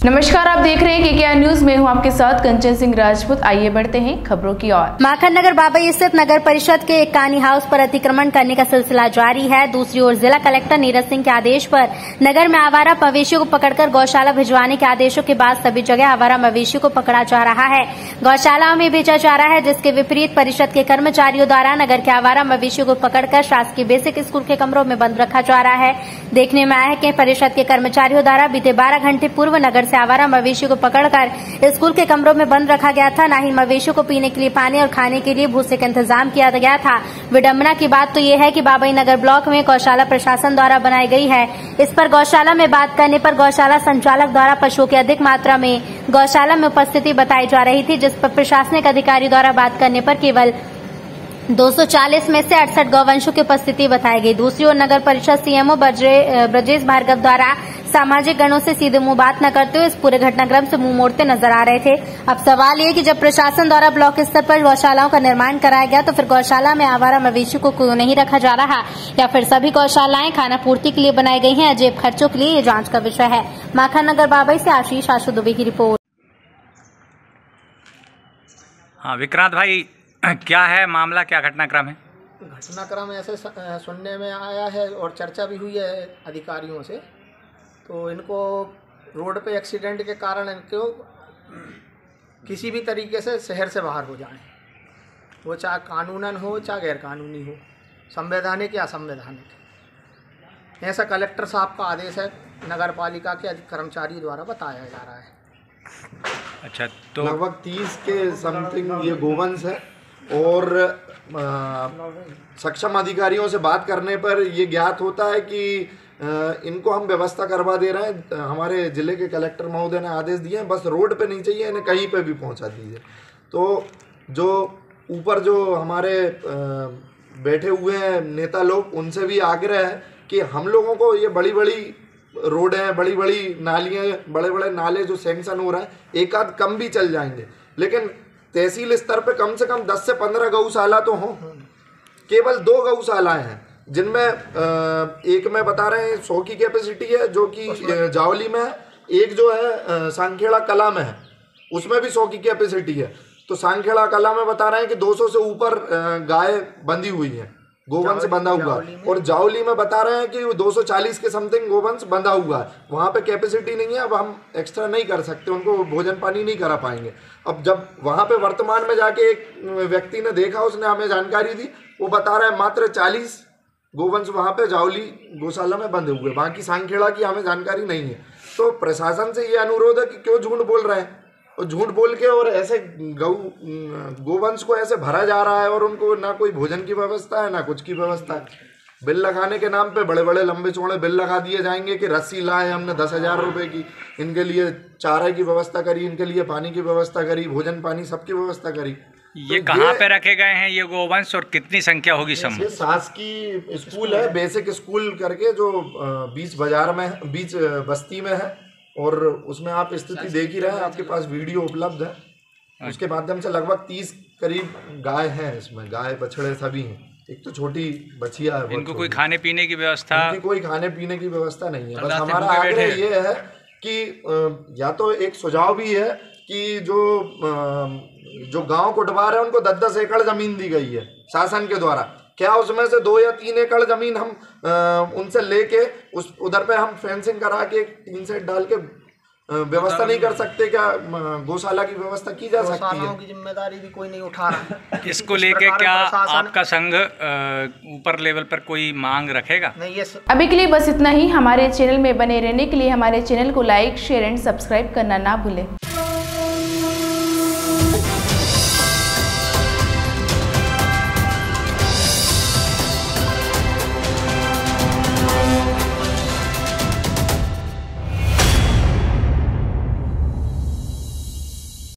नमस्कार, आप देख रहे हैं KKR न्यूज में हूं आपके साथ कंचन सिंह राजपूत। आइए बढ़ते हैं खबरों की ओर। माखन नगर बाबई स्थित नगर परिषद के एक कानी हाउस पर अतिक्रमण करने का सिलसिला जारी है। दूसरी ओर जिला कलेक्टर नीरज सिंह के आदेश पर नगर में आवारा मवेशियों को पकड़कर गौशाला भिजवाने के आदेशों के बाद सभी जगह आवारा मवेशियों को पकड़ा जा रहा है, गौशालाओं में भेजा जा रहा है, जिसके विपरीत परिषद के कर्मचारियों द्वारा नगर के आवारा मवेशियों को पकड़कर शासकीय बेसिक स्कूल के कमरों में बंद रखा जा रहा है। देखने में आया है कि परिषद के कर्मचारियों द्वारा बीते 12 घंटे पूर्व नगर से आवारा मवेशियों को पकड़कर स्कूल के कमरों में बंद रखा गया था। न ही मवेशियों को पीने के लिए पानी और खाने के लिए भूसे का इंतजाम किया गया था। विडंबना की बात तो ये है कि बाबई नगर ब्लॉक में गौशाला प्रशासन द्वारा बनाई गई है। इस पर गौशाला में बात करने पर गौशाला संचालक द्वारा पशुओं की अधिक मात्रा में गौशाला में उपस्थिति बताई जा रही थी, जिस पर प्रशासनिक अधिकारी द्वारा बात करने पर केवल 240 में से 68 गौवंशों की उपस्थिति बताई गई। दूसरी ओर नगर परिषद सीएमओ ब्रजेश भार्गव द्वारा सामाजिक गणों से सीधे मुंह बात न करते हुए इस पूरे घटनाक्रम से मुंह मोड़ते नजर आ रहे थे। अब सवाल ये कि जब प्रशासन द्वारा ब्लॉक स्तर पर गौशालाओं का निर्माण कराया गया तो फिर गौशाला में आवारा मवेशियों को क्यों नहीं रखा जा रहा, या फिर सभी गौशालाएं खाना पूर्ति के लिए बनाई गई हैं, अजेब खर्चों के लिए ये जांच का विषय है। माखन नगर बाबई से आशीष आशु दुबे की रिपोर्ट। हाँ विक्रांत भाई, क्या है मामला, क्या घटनाक्रम है? घटनाक्रम ऐसे सुनने में आया है और चर्चा भी हुई है अधिकारियों से, तो इनको रोड पे एक्सीडेंट के कारण इनको किसी भी तरीके से शहर से बाहर हो जाए, वो चाहे कानूनन हो चाहे गैर कानूनी हो, संवैधानिक या असंवैधानिक, ऐसा कलेक्टर साहब का आदेश है, नगर पालिका के कर्मचारी द्वारा बताया जा रहा है। अच्छा, तो लगभग 30 के समथिंग ये गोवंश है और सक्षम अधिकारियों से बात करने पर ये ज्ञात होता है कि इनको हम व्यवस्था करवा दे रहे हैं। हमारे जिले के कलेक्टर महोदय ने आदेश दिए हैं, बस रोड पे नहीं चाहिए, इन्हें कहीं पे भी पहुंचा दीजिए। तो जो ऊपर जो हमारे बैठे हुए हैं नेता लोग, उनसे भी आग्रह है कि हम लोगों को ये बड़ी बड़ी रोडें, बड़ी बड़ी नालियाँ, बड़े बड़े नाले जो सैंक्शन हो रहे हैं, एक आध कम भी चल जाएंगे, लेकिन तहसील स्तर पे कम से कम 10 से 15 गौशाला तो हों। केवल 2 गौशालाएं हैं, जिनमें एक में बता रहे हैं 100 की कैपेसिटी है जो कि जावली में है, एक जो है सांखेड़ा कला में है, उसमें भी 100 की कैपेसिटी है। तो सांखेड़ा कला में बता रहे हैं कि 200 से ऊपर गाय बंधी हुई है, गोवंश बंधा हुआ, और जावली में बता रहे हैं कि 240 के समथिंग गोवंश बंधा हुआ है। वहाँ पे कैपेसिटी नहीं है, अब हम एक्स्ट्रा नहीं कर सकते, उनको भोजन पानी नहीं करा पाएंगे। अब जब वहाँ पे वर्तमान में जाके एक व्यक्ति ने देखा, उसने हमें जानकारी दी, वो बता रहा है मात्र 40 गोवंश वहाँ पे जावली गौशाला में बंधे हुए, बाकी सांखेड़ा की हमें जानकारी नहीं है। तो प्रशासन से ये अनुरोध है कि क्यों झूठ बोल रहे हैं, और झूठ बोल के और ऐसे गोवंश को ऐसे भरा जा रहा है, और उनको ना कोई भोजन की व्यवस्था है ना कुछ की व्यवस्था है। बिल लगाने के नाम पे बड़े बड़े लंबे चौड़े बिल लगा दिए जाएंगे कि रस्सी लाए हमने 10,000 रुपये की, इनके लिए चारे की व्यवस्था करी, इनके लिए पानी की व्यवस्था करी, भोजन पानी सबकी व्यवस्था करी। ये तो कहाँ पे रखे गए हैं ये गोवंश, और कितनी संख्या होगी? ये शासकीय स्कूल है, बेसिक स्कूल करके, जो बीच बाजार में, बीच बस्ती में है, और उसमें आप स्थिति देख ही रहे हैं, आपके पास वीडियो उपलब्ध है। उसके माध्यम से लगभग 30 करीब गाय हैं, इसमें गाय बछड़े सभी हैं, एक तो छोटी बछिया है। इनको कोई खाने पीने की व्यवस्था? कोई खाने पीने की व्यवस्था नहीं है। बस हमारा आग्रह ये है कि या तो एक सुझाव भी है कि जो गांव कोटवार है उनको 10-10 एकड़ जमीन दी गई है शासन के द्वारा, क्या उसमें से 2 या 3 एकड़ जमीन हम उनसे लेके उधर पे हम फेंसिंग करा के टीन सेट डाल के व्यवस्था नहीं कर सकते? क्या गौशाला की व्यवस्था की जा सकती है? की जिम्मेदारी भी कोई नहीं उठा रहा। इसको लेके क्या आपका संघ ऊपर लेवल पर कोई मांग रखेगा? नहीं, ये अभी के लिए बस इतना ही। हमारे चैनल में बने रहने के लिए हमारे चैनल को लाइक, शेयर एंड सब्सक्राइब करना ना भूलें।